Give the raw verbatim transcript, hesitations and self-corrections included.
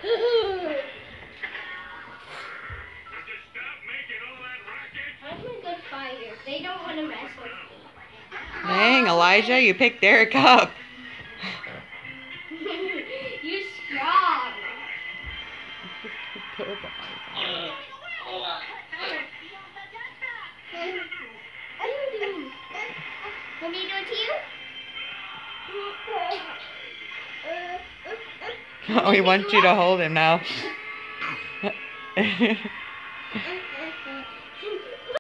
I'm a good fighter. They don't want to mess with me. Dang, Elijah, you picked Derek up. You're strong. Put it What are you doing? Want me to do it to you? Oh, he wants you to hold him now.